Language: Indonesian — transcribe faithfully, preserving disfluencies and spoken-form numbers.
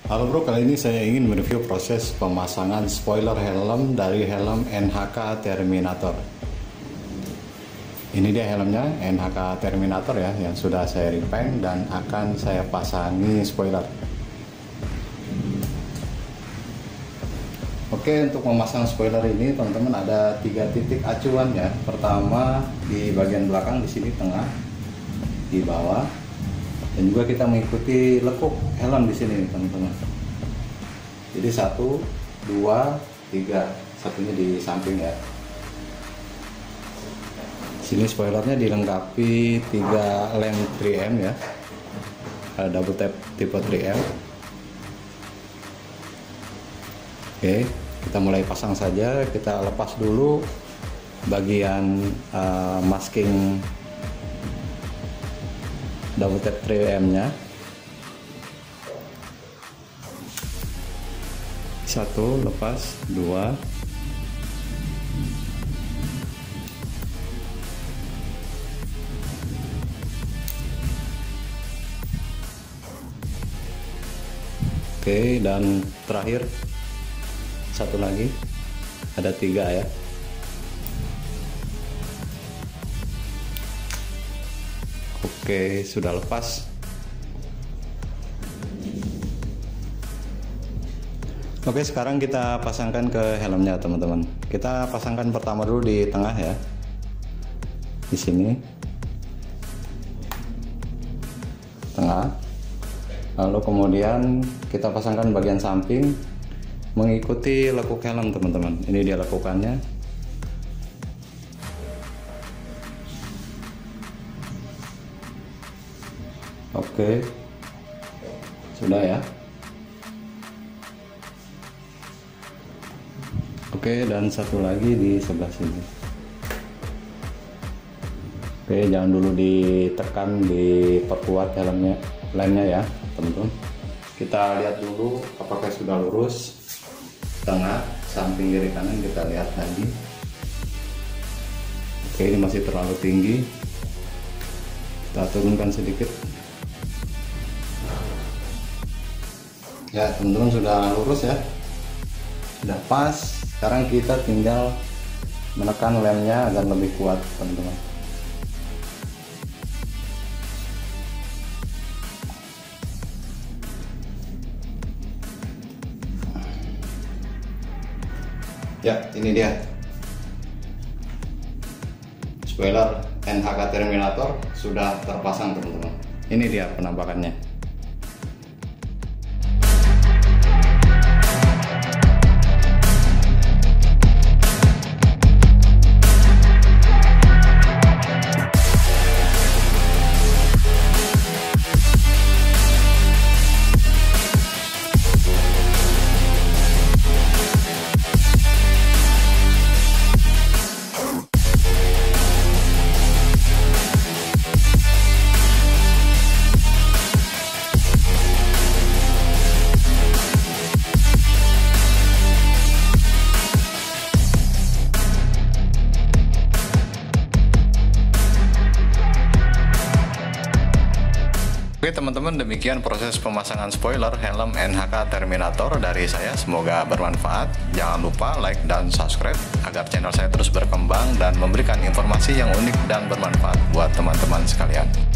Halo bro, kali ini saya ingin mereview proses pemasangan spoiler helm dari helm N H K Terminator. Ini dia helmnya, N H K Terminator ya, yang sudah saya repaint dan akan saya pasangi spoiler. Oke, untuk memasang spoiler ini teman-teman ada tiga titik acuan ya. Pertama di bagian belakang, di sini tengah, di bawah. Dan juga kita mengikuti lekuk helm di sini teman-teman. Jadi satu, dua, tiga, satunya di samping ya. Sini spoilernya dilengkapi tiga lem tiga M ya, ada double tap tipe tiga M. Oke, kita mulai pasang saja. Kita lepas dulu bagian uh, masking double tap tiga M nya. Satu, lepas, dua. Oke, dan terakhir satu lagi, ada tiga ya. Oke, sudah lepas. Oke, sekarang kita pasangkan ke helmnya teman-teman. Kita pasangkan pertama dulu di tengah ya, di sini tengah. Lalu kemudian kita pasangkan bagian samping mengikuti lekuk helm teman-teman. Ini dia lekukannya. Oke, sudah ya. Oke, dan satu lagi di sebelah sini. Oke, jangan dulu ditekan, diperkuat helmnya, lemnya ya teman-teman. Kita lihat dulu apakah sudah lurus. Tengah, samping, kiri, kanan kita lihat lagi. Oke, ini masih terlalu tinggi. Kita turunkan sedikit. Ya teman-teman, sudah lurus ya, sudah pas. Sekarang kita tinggal menekan lemnya agar lebih kuat teman-teman. Ya, ini dia spoiler N H K Terminator sudah terpasang teman-teman. Ini dia penampakannya. Oke teman-teman, demikian proses pemasangan spoiler helm N H K Terminator dari saya. Semoga bermanfaat. Jangan lupa like dan subscribe agar channel saya terus berkembang dan memberikan informasi yang unik dan bermanfaat buat teman-teman sekalian.